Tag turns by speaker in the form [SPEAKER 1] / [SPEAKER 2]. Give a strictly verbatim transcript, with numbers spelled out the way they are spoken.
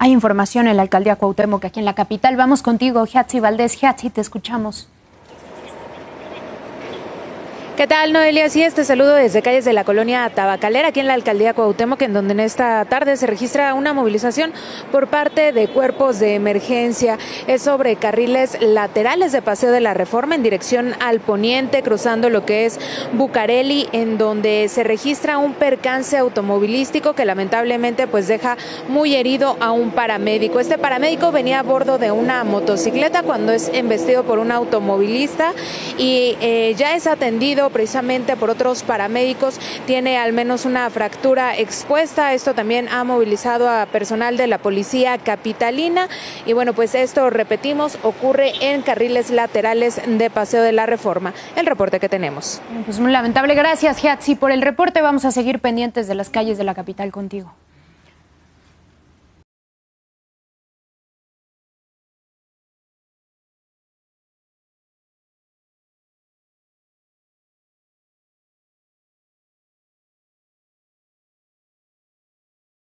[SPEAKER 1] Hay información en la alcaldía Cuauhtémoc, aquí en la capital. Vamos contigo, Giatzi Valdés. Giatzi, te escuchamos.
[SPEAKER 2] ¿Qué tal, Noelia? Sí, este saludo desde calles de la colonia Tabacalera, aquí en la alcaldía Cuauhtémoc, en donde en esta tarde se registra una movilización por parte de cuerpos de emergencia. Es sobre carriles laterales de Paseo de la Reforma en dirección al poniente, cruzando lo que es Bucareli, en donde se registra un percance automovilístico que lamentablemente pues deja muy herido a un paramédico. Este paramédico venía a bordo de una motocicleta cuando es embestido por un automovilista y eh, ya es atendido precisamente por otros paramédicos, tiene al menos una fractura expuesta. Esto también ha movilizado a personal de la policía capitalina y bueno, pues esto, repetimos, ocurre en carriles laterales de Paseo de la Reforma. El reporte que tenemos.
[SPEAKER 1] Pues muy lamentable. Gracias, Giatzi, por el reporte. Vamos a seguir pendientes de las calles de la capital contigo.